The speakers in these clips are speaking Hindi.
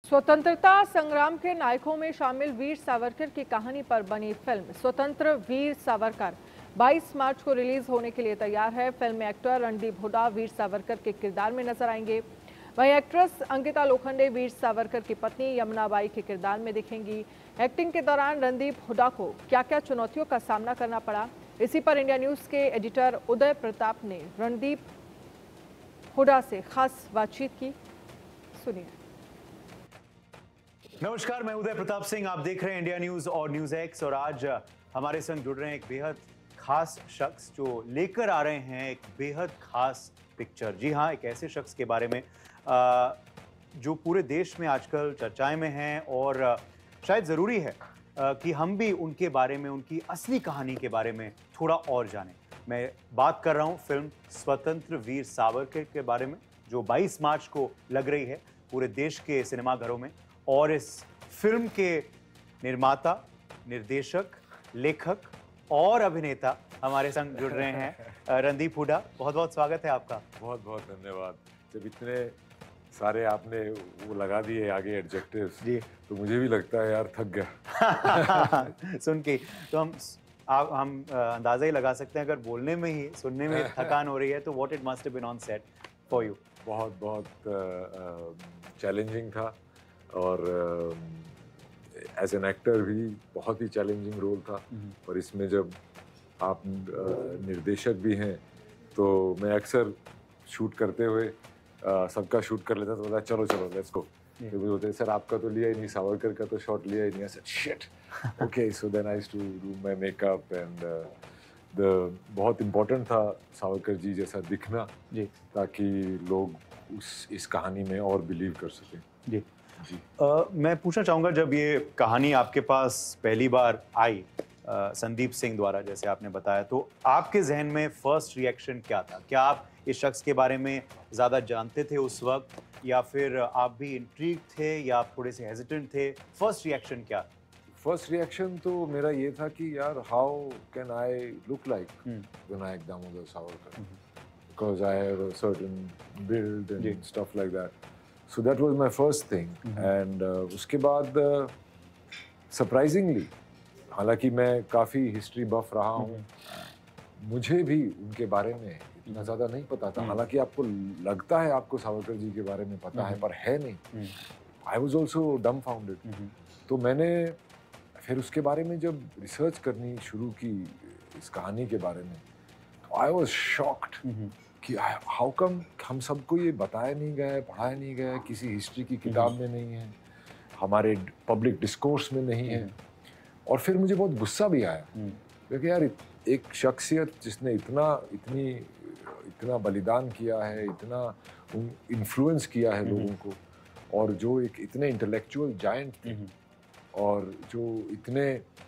स्वतंत्रता संग्राम के नायकों में शामिल वीर सावरकर की कहानी पर बनी फिल्म स्वतंत्र वीर सावरकर 22 मार्च को रिलीज होने के लिए तैयार है। फिल्म में एक्टर रणदीप हुड्डा वीर सावरकर के किरदार में नजर आएंगे। वहीं एक्ट्रेस अंकिता लोखंडे वीर सावरकर की पत्नी यमुना बाई के किरदार में दिखेंगी। एक्टिंग के दौरान रणदीप हुड्डा को क्या क्या चुनौतियों का सामना करना पड़ा, इसी पर इंडिया न्यूज के एडिटर उदय प्रताप ने रणदीप हुड्डा से खास बातचीत की। सुनिए। नमस्कार, मैं उदय प्रताप सिंह, आप देख रहे हैं इंडिया न्यूज और न्यूज एक्स। और आज हमारे संग जुड़ रहे हैं एक बेहद खास शख्स जो लेकर आ रहे हैं एक बेहद खास पिक्चर। जी हाँ, एक ऐसे शख्स के बारे में जो पूरे देश में आजकल चर्चाएं में हैं और शायद ज़रूरी है कि हम भी उनके बारे में, उनकी असली कहानी के बारे में थोड़ा और जानें। मैं बात कर रहा हूँ फिल्म स्वतंत्र वीर सावरकर के बारे में, जो 22 मार्च को लग रही है पूरे देश के सिनेमाघरों में। और इस फिल्म के निर्माता, निर्देशक, लेखक और अभिनेता हमारे संग जुड़ रहे हैं रणदीप हुड्डा। बहुत बहुत स्वागत है आपका। बहुत बहुत धन्यवाद। जब इतने सारे आपने वो लगा दिए आगे एडजेक्टिव्स जी, तो मुझे भी लगता है यार थक गया सुन के। तो हम अंदाजा ही लगा सकते हैं, अगर बोलने में ही, सुनने में थकान हो रही है तो what it must have been on set for you. बहुत बहुत चैलेंजिंग था और एज एन एक्टर भी बहुत ही चैलेंजिंग रोल था। और इसमें जब आप निर्देशक भी हैं तो मैं अक्सर शूट करते हुए सबका शूट कर लेता, तो बोला चलो चलो लेट्स गो। तो वो बोलते सर आपका तो लिया ही नहीं, सावरकर का तो शॉट लिया ही नहीं। Sir shit, okay. So then I used to do my makeup and बहुत इम्पोर्टेंट था सावरकर जी जैसा दिखना जी, ताकि लोग इस कहानी में और बिलीव कर सकें जी। मैं पूछना चाहूँगा, जब ये कहानी आपके पास पहली बार आई संदीप सिंह द्वारा, जैसे आपने बताया, तो आपके जहन में फर्स्ट रिएक्शन क्या था? क्या आप इस शख्स के बारे में ज़्यादा जानते थे उस वक्त, या फिर आप भी इंट्रीग थे, या आप थोड़े से हेजिटेंट थे? फर्स्ट रिएक्शन क्या? फर्स्ट रिएक्शन तो मेरा ये था कि यार how can I look like Vinayak Damodar Savarkar, because I have a certain build and stuff like that. So that was my first thing. And उसके बाद सरप्राइजिंगली, हालांकि मैं काफ़ी हिस्ट्री बफ रहा हूँ, मुझे भी उनके बारे में इतना ज़्यादा नहीं पता था। हालांकि आपको लगता है आपको सावरकर जी के बारे में पता है, पर है नहीं। I was also dumbfounded. तो मैंने फिर उसके बारे में जब रिसर्च करनी शुरू की इस कहानी के बारे में, तो आई वॉज शॉक्ड कि हाउ कम हम सबको ये बताया नहीं गया है, पढ़ाया नहीं गया है, किसी हिस्ट्री की किताब में नहीं है, हमारे पब्लिक डिस्कोर्स में नहीं है। और फिर मुझे बहुत गुस्सा भी आया, क्योंकि यार एक शख्सियत जिसने इतना बलिदान किया है, इतना इन्फ्लुएंस किया है लोगों को, और जो एक इतने इंटेलेक्चुअल जायंट थे, और जो इतने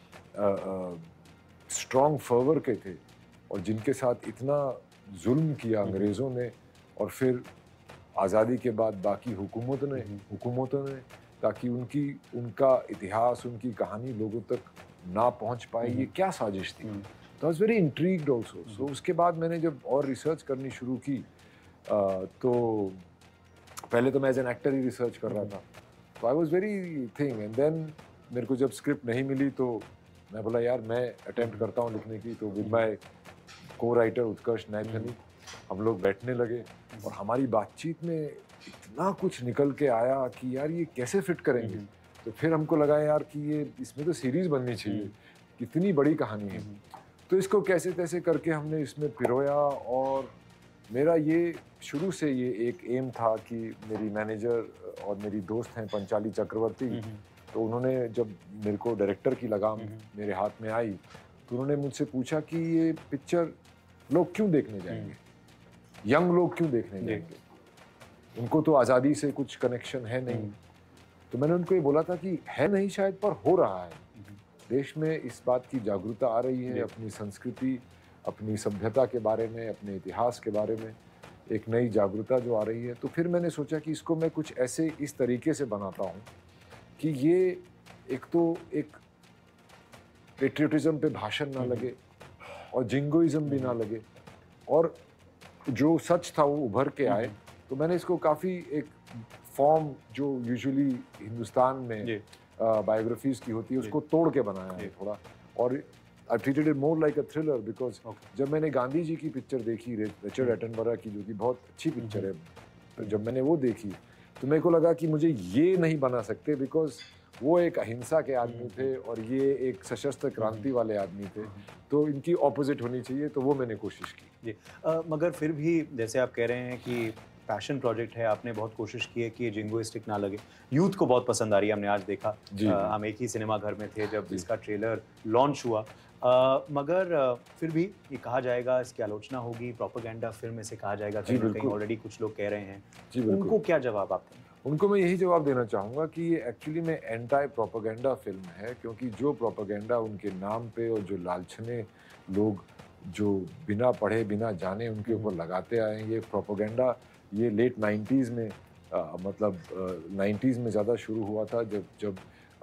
स्ट्रॉन्ग फर्वर के थे, और जिनके साथ इतना जुल्म किया अंग्रेज़ों ने, और फिर आज़ादी के बाद बाकी हुकूमतों ने, ताकि उनका इतिहास, उनकी कहानी लोगों तक ना पहुंच पाए, ये क्या साजिश थी। तो I was very intrigued also. So उसके बाद मैंने जब और रिसर्च करनी शुरू की, तो पहले तो मैं एज एन एक्टर ही रिसर्च कर रहा था, तो I was very thing. And then मेरे को जब स्क्रिप्ट नहीं मिली तो मैं बोला यार मैं अटेम्प्ट करता हूँ लिखने की। तो विद माई को राइटर उत्कर्ष नैथनी हम लोग बैठने लगे, और हमारी बातचीत में इतना कुछ निकल के आया कि यार ये कैसे फिट करेंगे। तो फिर हमको लगा यार कि ये इसमें तो सीरीज बननी चाहिए, कितनी बड़ी कहानी है। तो इसको कैसे तैसे करके हमने इसमें पिरोया। और मेरा ये शुरू से ये एक एम था कि मेरी मैनेजर और मेरी दोस्त हैं पंचाली चक्रवर्ती, तो उन्होंने जब मेरे को डायरेक्टर की लगाम मेरे हाथ में आई, तो उन्होंने मुझसे पूछा कि ये पिक्चर लोग क्यों देखने जाएंगे, यंग लोग क्यों देखने जाएंगे, उनको तो आज़ादी से कुछ कनेक्शन है नहीं। तो मैंने उनको ये बोला था कि है नहीं शायद, पर हो रहा है। देश में इस बात की जागरूकता आ रही है, अपनी संस्कृति, अपनी सभ्यता के बारे में, अपने इतिहास के बारे में एक नई जागरूकता जो आ रही है। तो फिर मैंने सोचा कि इसको मैं कुछ ऐसे इस तरीके से बनाता हूँ कि ये एक तो एक पेट्रियटिज्म पे भाषण ना लगे, और जिंगोइज्म भी ना लगे, और जो सच था वो उभर के आए। तो मैंने इसको काफ़ी एक फॉर्म जो यूजुअली हिंदुस्तान में बायोग्राफीज की होती है उसको तोड़ के बनाया है थोड़ा। और I treated it more like a thriller because जब मैंने गांधी जी की पिक्चर देखी रिचर्ड एटनबरा की, जो कि बहुत अच्छी पिक्चर है, तो जब मैंने वो देखी तो मेरे को लगा कि मुझे ये नहीं बना सकते बिकॉज वो एक अहिंसा के आदमी थे और ये एक सशस्त्र क्रांति वाले आदमी थे, तो इनकी ऑपोजिट होनी चाहिए, तो वो मैंने कोशिश की। जी मगर फिर भी जैसे आप कह रहे हैं कि पैशन प्रोजेक्ट है, आपने बहुत कोशिश की है कि ये जिंगोइस्टिक ना लगे, यूथ को बहुत पसंद आ रही है, हमने आज देखा। हम एक ही सिनेमा घर में थे जब इसका ट्रेलर लॉन्च हुआ, मगर फिर भी ये कहा जाएगा, इसकी आलोचना होगी, प्रोपेगेंडा फिल्म इसे कहा जाएगा, कहीं ना कहीं ऑलरेडी कुछ लोग कह रहे हैं। उनको क्या जवाब आप देंगे? उनको मैं यही जवाब देना चाहूँगा कि ये एक्चुअली में एंटी प्रोपेगेंडा फिल्म है, क्योंकि जो प्रोपेगेंडा उनके नाम पे और जो लालचने लोग जो बिना पढ़े बिना जाने उनके ऊपर लगाते आए, ये प्रोपेगेंडा ये लेट 90s में मतलब 90s में ज़्यादा शुरू हुआ था, जब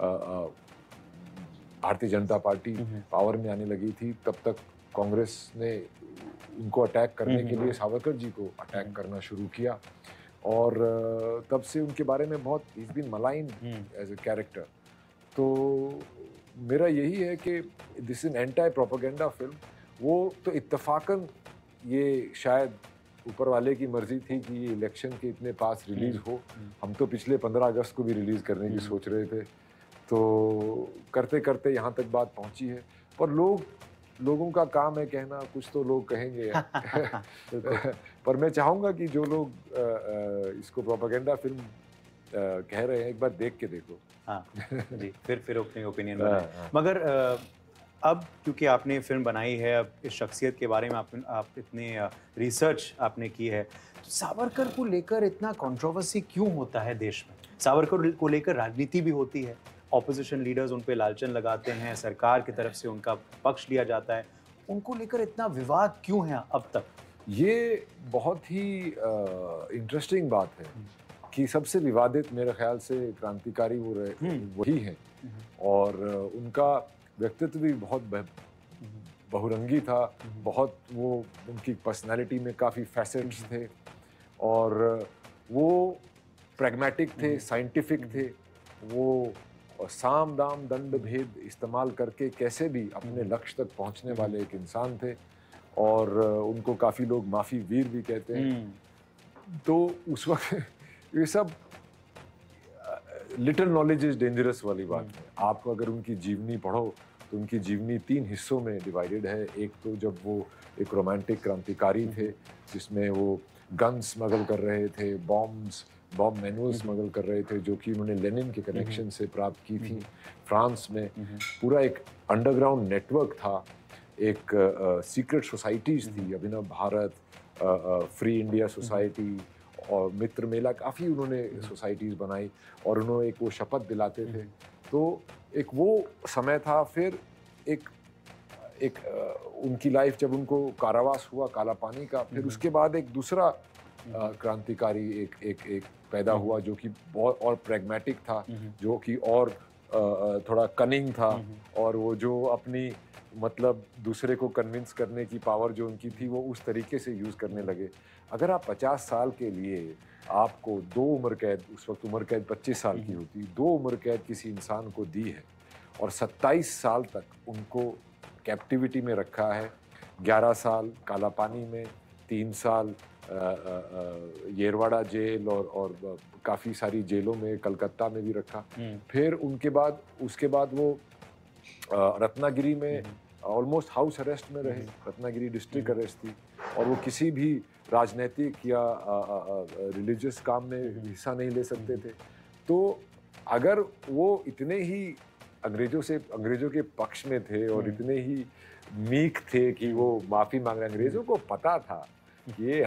भारतीय जनता पार्टी पावर में आने लगी थी। तब तक कांग्रेस ने उनको अटैक करने के लिए सावरकर जी को अटैक करना शुरू किया और तब से उनके बारे में बहुत is been malign as a character. तो मेरा यही है कि this is anti propaganda film. वो तो इत्तेफाकन ये शायद ऊपर वाले की मर्जी थी कि ये इलेक्शन के इतने पास रिलीज हो। हम तो पिछले 15 अगस्त को भी रिलीज करने की सोच रहे थे, तो करते करते यहाँ तक बात पहुँची है। पर लोगों का काम है कहना, कुछ तो लोग कहेंगे पर मैं चाहूँगा कि जो लोग इसको प्रोपेगेंडा फिल्म कह रहे हैं, एक बार देख के देखो। हाँ जी, फिर अपनी ओपिनियन बनाएं। मगर अब क्योंकि आपने फिल्म बनाई है, अब इस शख्सियत के बारे में आप इतने रिसर्च आपने की है, तो सावरकर को लेकर इतना कंट्रोवर्सी क्यों होता है देश में? सावरकर को लेकर राजनीति भी होती है, ऑपोजिशन लीडर्स उन पे लालचन लगाते हैं, सरकार की तरफ से उनका पक्ष लिया जाता है, उनको लेकर इतना विवाद क्यों है अब तक? ये बहुत ही इंटरेस्टिंग बात है कि सबसे विवादित मेरे ख्याल से क्रांतिकारी वही हैं और उनका व्यक्तित्व भी बहुत बहुरंगी था, बहुत वो उनकी पर्सनालिटी में काफ़ी फैसेट्स थे और वो प्रैग्मेटिक थे, साइंटिफिक थे। वो साम दाम दंड भेद इस्तेमाल करके कैसे भी अपने लक्ष्य तक पहुंचने वाले एक इंसान थे और उनको काफ़ी लोग माफ़ी वीर भी कहते हैं। तो उस वक्त ये सब लिटिल नॉलेज इज डेंजरस वाली बात है। आप अगर उनकी जीवनी पढ़ो तो उनकी जीवनी 3 हिस्सों में डिवाइडेड है। एक तो जब वो एक रोमांटिक क्रांतिकारी थे जिसमें वो गन स्मगल कर रहे थे, बॉम्ब मैनुअल स्मगल कर रहे थे, जो कि उन्होंने लेनिन के कनेक्शन से प्राप्त की थी। फ्रांस में पूरा एक अंडरग्राउंड नेटवर्क था, एक सीक्रेट सोसाइटीज़ थी, Abhinav Bharat, free India society और मित्र मेला, काफ़ी उन्होंने सोसाइटीज़ बनाई और उन्होंने एक वो शपथ दिलाते थे। तो एक वो समय था। फिर एक उनकी लाइफ जब उनको कारावास हुआ काला पानी का, फिर उसके बाद एक दूसरा क्रांतिकारी एक पैदा हुआ जो कि बहुत और प्रैग्मेटिक था, जो कि और थोड़ा कनिंग था और वो जो अपनी मतलब दूसरे को कन्विंस करने की पावर जो उनकी थी वो उस तरीके से यूज़ करने लगे। अगर आप 50 साल के लिए आपको 2 उम्र कैद, उस वक्त उम्र कैद 25 साल की होती, 2 उम्र कैद किसी इंसान को दी है और 27 साल तक उनको कैप्टिविटी में रखा है, 11 साल काला पानी में, 3 साल येरवाड़ा जेल और काफ़ी सारी जेलों में, कलकत्ता में भी रखा। फिर उसके बाद वो रत्नागिरी में ऑलमोस्ट हाउस अरेस्ट में रहे, रत्नागिरी डिस्ट्रिक्ट अरेस्ट थी और वो किसी भी राजनीतिक या रिलीजियस काम में हिस्सा नहीं ले सकते थे। तो अगर वो इतने ही अंग्रेजों के पक्ष में थे और इतने ही मीक थे कि वो माफ़ी मांग रहे, अंग्रेज़ों को पता था ये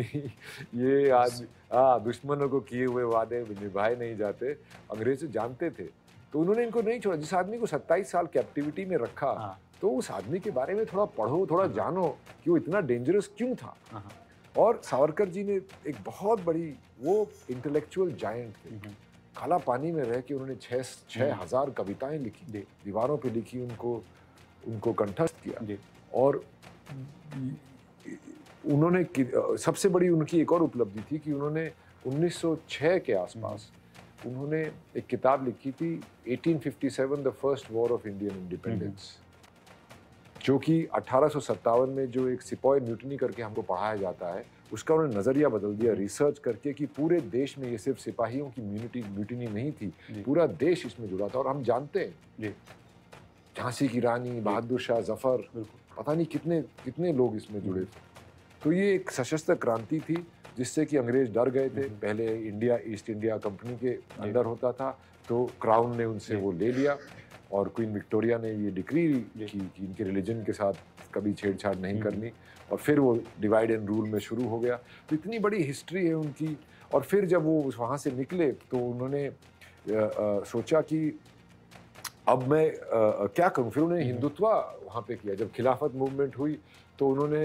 दुश्मनों को किए हुए वादे निभाए नहीं जाते, अंग्रेज जानते थे, तो उन्होंने इनको नहीं छोड़ा। जिस आदमी को 27 साल कैप्टिविटी में रखा, तो उस आदमी के बारे में थोड़ा पढ़ो, थोड़ा जानो कि वो इतना डेंजरस क्यों था। और सावरकर जी ने एक बहुत बड़ी, वो इंटेलेक्चुअल जायंट थे, काला पानी में रह के उन्होंने 6,000 कविताएं लिखी, दीवारों पे लिखी, उनको कंठस्थ किया। और उन्होंने सबसे बड़ी उनकी एक और उपलब्धि थी कि उन्होंने 1906 के आसपास उन्होंने एक किताब लिखी थी 1857 the first war of Indian independence, जो कि 1857 में जो एक सिपाही म्यूटनी करके हमको पढ़ाया जाता है, उसका उन्होंने नज़रिया बदल दिया रिसर्च करके कि पूरे देश में ये सिर्फ सिपाहियों की म्यूटनी नहीं थी, पूरा देश इसमें जुड़ा था। और हम जानते हैं झांसी की रानी, बहादुर शाह जफर, पता नहीं कितने कितने लोग इसमें जुड़े थे। तो ये एक सशस्त्र क्रांति थी जिससे कि अंग्रेज डर गए थे। पहले इंडिया ईस्ट इंडिया कंपनी के अंडर होता था, तो क्राउन ने उनसे वो ले लिया और क्वीन विक्टोरिया ने ये डिक्री की कि इनके रिलीजन के साथ कभी छेड़छाड़ नहीं करनी, और फिर वो डिवाइड एंड रूल में शुरू हो गया। तो इतनी बड़ी हिस्ट्री है उनकी। और फिर जब वो वहाँ से निकले तो उन्होंने सोचा कि अब मैं क्या करूं। फिर उन्होंने हिंदुत्व वहाँ पे किया। जब खिलाफत मूवमेंट हुई तो उन्होंने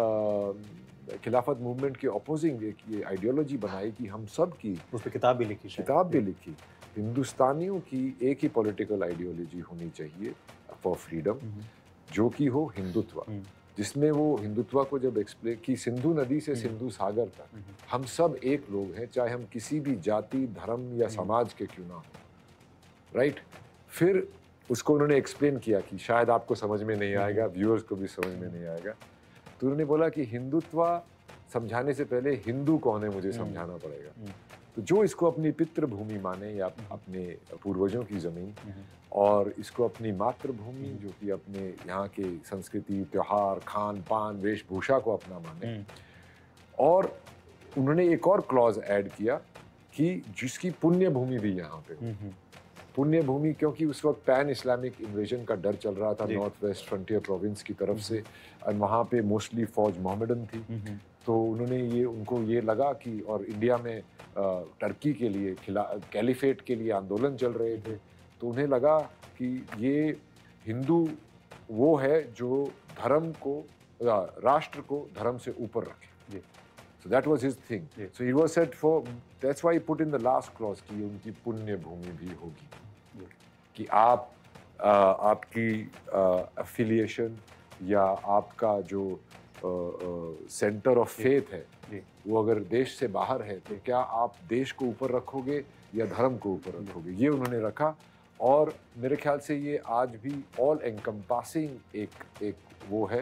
खिलाफत मूवमेंट के अपोजिंग एक ये आइडियोलॉजी बनाई कि हम सब की, उस पर किताब भी लिखी, हिंदुस्तानियों की एक ही पॉलिटिकल आइडियोलॉजी होनी चाहिए फॉर फ्रीडम, जो कि हो हिंदुत्व, जिसमें वो हिंदुत्व को जब एक्सप्लेन कि सिंधु नदी से सिंधु सागर तक हम सब एक लोग हैं, चाहे हम किसी भी जाति, धर्म या समाज के क्यों ना हो, राइट। फिर उसको उन्होंने एक्सप्लेन किया कि शायद आपको समझ में नहीं आएगा, व्यूअर्स को भी समझ में नहीं आएगा। तो उन्होंने बोला कि हिंदुत्व समझाने से पहले हिंदू कौन है मुझे समझाना पड़ेगा। तो जो इसको अपनी पितृभूमि माने या अपने पूर्वजों की ज़मीन, और इसको अपनी मातृभूमि जो कि अपने यहाँ के संस्कृति, त्योहार, खान पान, वेशभूषा को अपना माने। और उन्होंने एक और क्लॉज ऐड किया कि जिसकी पुण्य भूमि भी यहाँ पे हो। पुण्य भूमि क्योंकि उस वक्त पैन इस्लामिक इन्वेजन का डर चल रहा था नॉर्थ वेस्ट फ्रंटियर प्रोविंस की तरफ से, और वहाँ पे मोस्टली फौज मोहम्मदन थी। तो उन्होंने उनको ये लगा कि, और इंडिया में टर्की के लिए कैलिफेट के लिए आंदोलन चल रहे थे, तो उन्हें लगा कि ये हिंदू वो है जो धर्म को, राष्ट्र को धर्म से ऊपर रखे। So that was his thing. So he was said for, that's why he put in the last clause कि उनकी पुण्य भूमि भी होगी, कि आप आपकी एफिलिएशन या आपका जो सेंटर ऑफ फेथ है वो अगर देश से बाहर है तो क्या आप देश को ऊपर रखोगे या धर्म को ऊपर रखोगे, ये उन्होंने रखा। और मेरे ख्याल से ये आज भी ऑल एनकम्पासिंग एक वो है,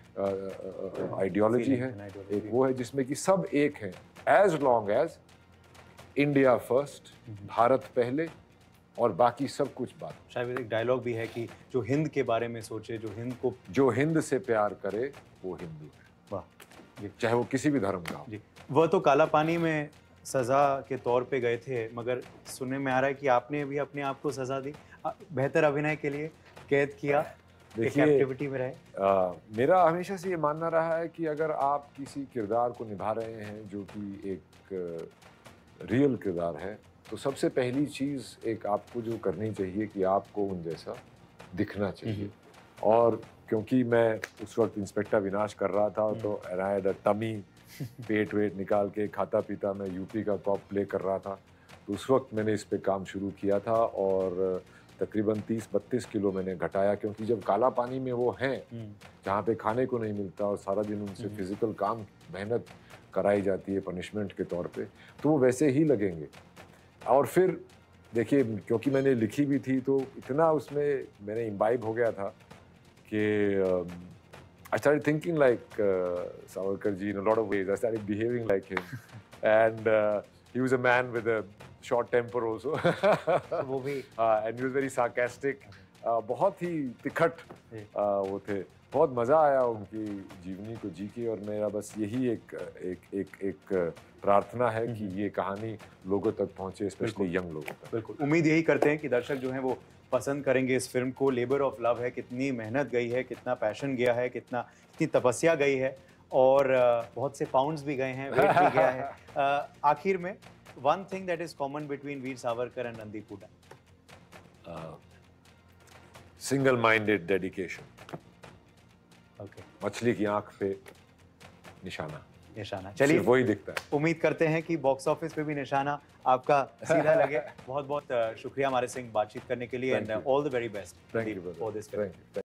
आइडियोलॉजी है, एक वो है जिसमें कि सब एक हैं, as long as India first, Bharat पहले, और बाकी सब कुछ बाद। शायद एक डायलॉग भी है कि जो हिंद के बारे में सोचे, जो हिंद से प्यार करे वो हिंदू है। वाह, चाहे वो किसी भी धर्म का हो। वह तो काला पानी में सजा के तौर पे गए थे, मगर सुनने में आ रहा है कि आपने भी अपने आप को सजा दी, बेहतर अभिनय के लिए कैद किया, कैप्टिविटी में रहे। मेरा हमेशा से ये मानना रहा है कि अगर आप किसी किरदार को निभा रहे हैं जो कि एक रियल किरदार है, तो सबसे पहली चीज़ एक आपको जो करनी चाहिए कि आपको उन जैसा दिखना चाहिए। और क्योंकि मैं उस वक्त इंस्पेक्टर विनाश कर रहा था, तो टमी पेट वेट निकाल के खाता पीता मैं यूपी का कॉप प्ले कर रहा था, तो उस वक्त मैंने इस पे काम शुरू किया था और तकरीबन 30-32 किलो मैंने घटाया। क्योंकि जब काला पानी में वो हैं जहाँ पे खाने को नहीं मिलता और सारा दिन उनसे फिजिकल काम मेहनत कराई जाती है पनिशमेंट के तौर पे, तो वो वैसे ही लगेंगे। और फिर देखिए, क्योंकि मैंने लिखी भी थी तो इतना उसमें मैंने इम्बाइब हो गया था कि I started thinking like Savarkar ji in a lot of ways. I started behaving like him, and he was a man with a short temper also. वो भी and he was very sarcastic. बहुत ही तिखट वो थे। बहुत मज़ा आया उनकी जीवनी को जी के, और मेरा बस यही एक प्रार्थना है कि ये कहानी लोगों तक पहुँचे, स्पेशली यंग लोगों तक। बिल्कुल, उम्मीद यही करते हैं कि दर्शक जो हैं वो पसंद करेंगे इस फिल्म को। लेबर ऑफ लव है, कितनी मेहनत गई है, कितना पैशन गया है, कितनी तपस्या गई है, और बहुत से पाउंड्स भी गए हैं, वेट भी गया है। आखिर में one thing that is common between Veer Savarkar and Randeep Hooda. Single minded dedication. Okay, मछली की आंख पे निशाना। चलिए, वही दिखता है। उम्मीद करते हैं कि बॉक्स ऑफिस पे भी निशाना आपका सीधा लगे। बहुत बहुत शुक्रिया हमारे संग बातचीत करने के लिए, and all the very best for this film.